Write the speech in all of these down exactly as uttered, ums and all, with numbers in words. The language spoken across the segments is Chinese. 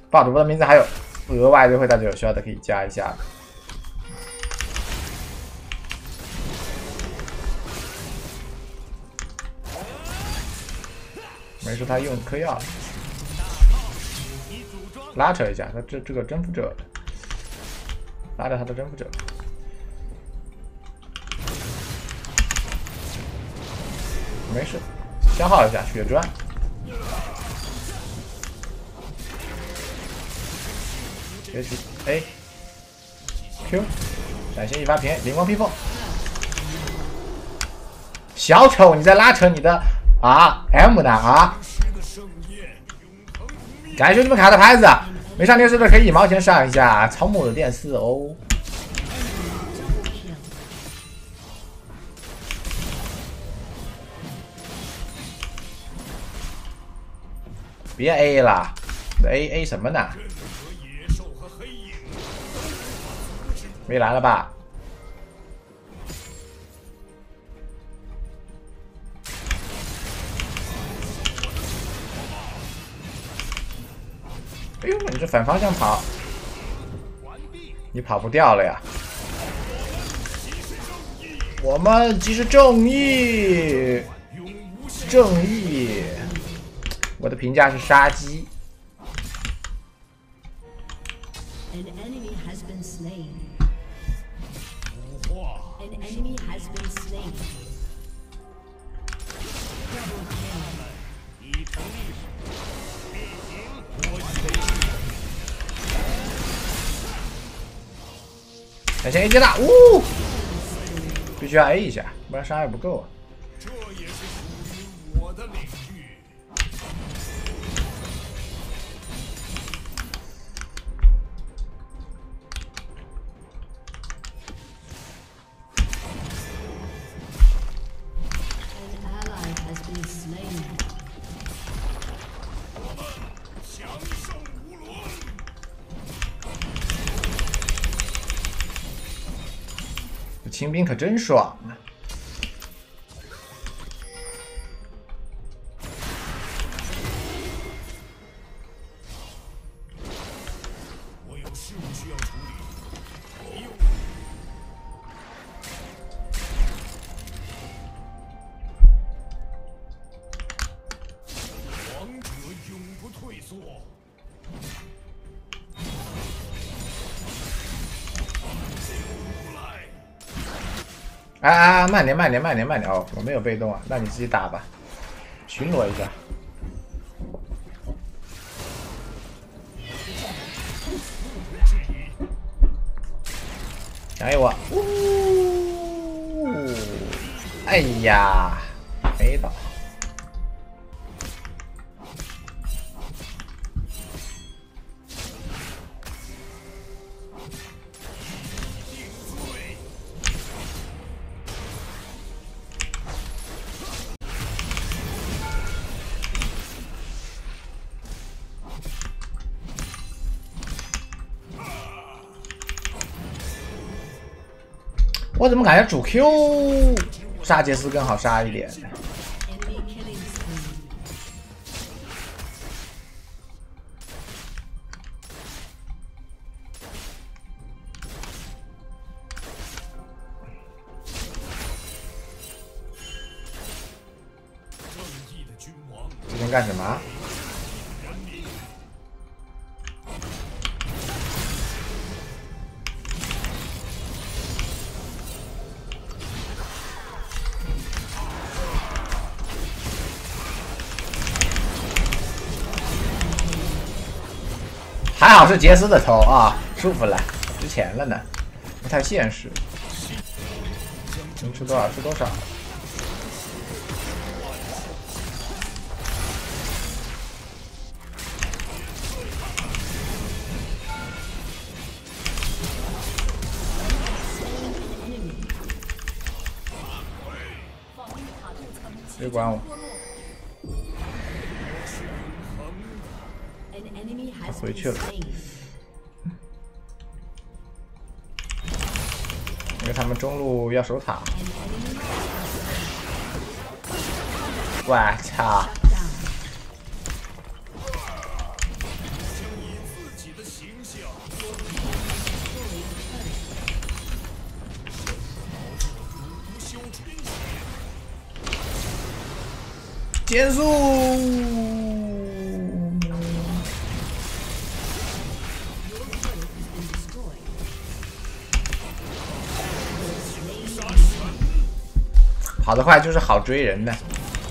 报主播的名字，还有额外优惠大家有需要的可以加一下。没事，他用嗑药了，拉扯一下他这这个征服者，拉着他的征服者。 没事，消耗一下血砖。H A Q， 闪现一发平，灵光披风。小丑，你在拉扯你的 R M 呢啊？感谢兄弟们卡的牌子，没上电视的可以一毛钱上一下，超木的电视哦。 别 A 了 ，A A 什么呢？没来了吧？哎呦，你这反方向跑，你跑不掉了呀！我们即是正义，正义。 我的评价是杀鸡。An enemy has been slain. An enemy has been slain. 闪现 A 接大，呜！必须要 A 一下，不然伤害不够啊。这也是属于我的领域。 清兵可真爽啊！我有事务需要处理。王者永不退缩。 啊啊！慢点，慢点，慢点，慢点！哦，我没有被动啊，那你自己打吧，巡逻一下。加油啊！呜！哎呀，没倒。我怎么感觉主 Q 杀杰斯更好杀一点？这边干什么？ 还好是杰斯的头啊，舒服了，值钱了呢，不太现实。能吃多少吃多少。别管我。 他回去了，因为他们中路要守塔。我操！ 减速。跑得快就是好追人的。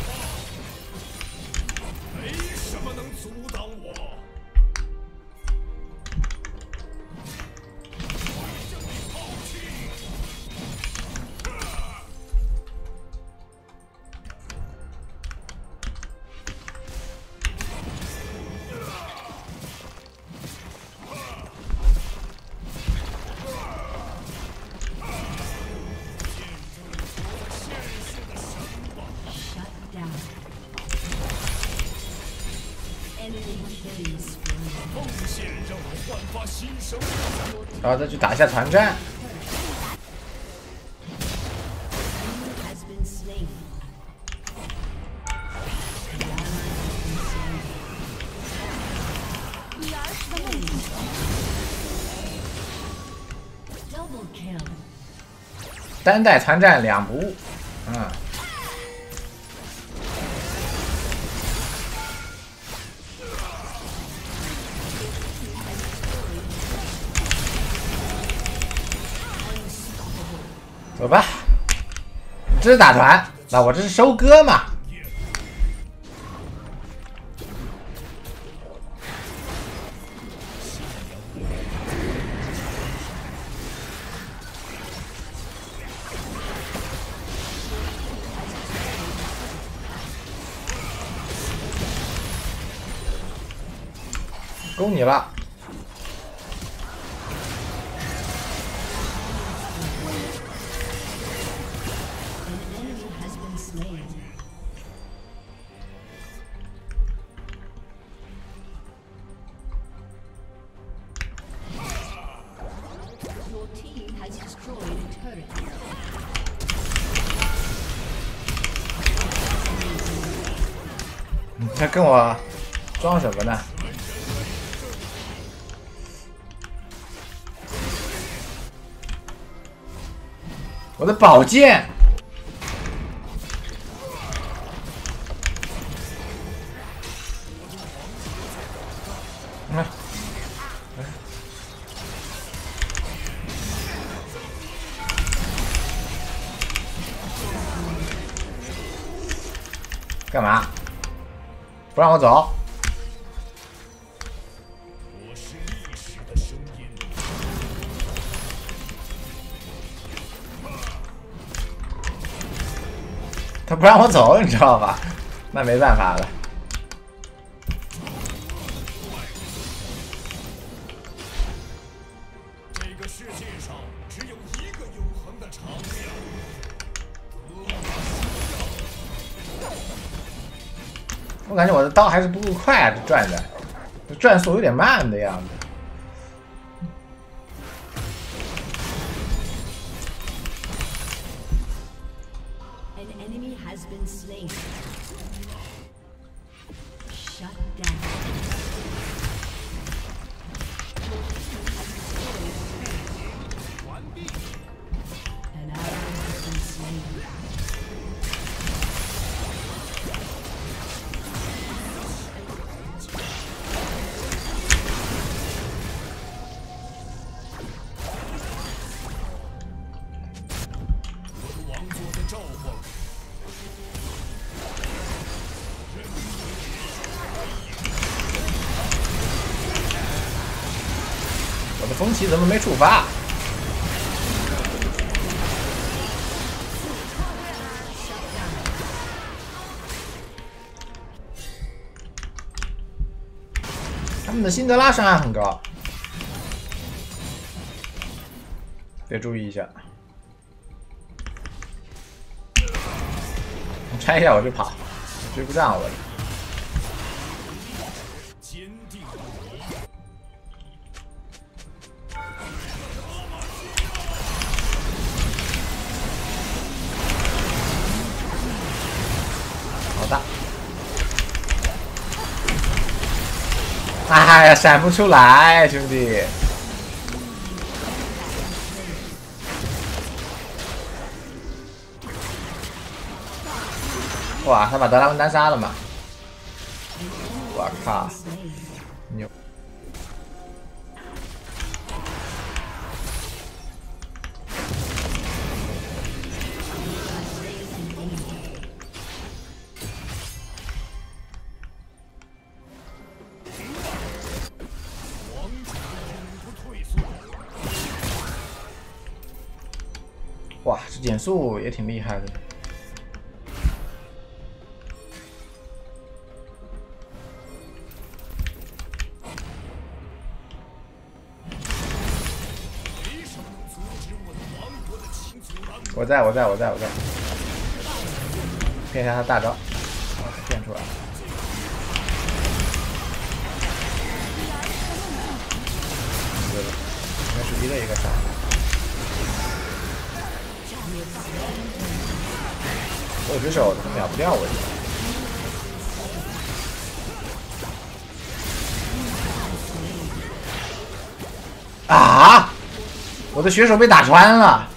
没什么能阻挡我。 然后再去打一下团战。单带团战两不误，嗯。走吧，这是打团，那我这是收割嘛。够你了。你在跟我装什么呢？我的宝剑！嗯，干嘛？不让我走？ 我是历史的声音。 他不让我走，你知道吧？那没办法了。 这个世界上只有一个永恒的场面。 我感觉我的刀还是不够快，这转的，这转速有点慢的样子。我的风旗怎么没触发？他们的辛德拉伤害很高，得注意一下。我拆一下我就跑，追不上我了。好的，哈哎呀，闪不出来，兄弟！哇，他把德拉文单杀了嘛？我靠，牛！哇，这减速也挺厉害的。我在我在我在我在，骗一下他大招，啊，骗出来了。对了，应该是一个一个杀。我有只手怎么秒不掉我？啊！我的血手被打穿了。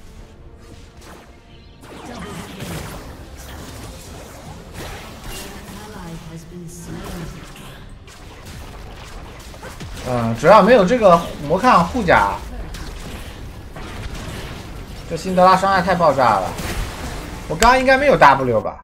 嗯，主要没有这个魔抗护甲，这辛德拉伤害太爆炸了。我刚刚应该没有 W 吧？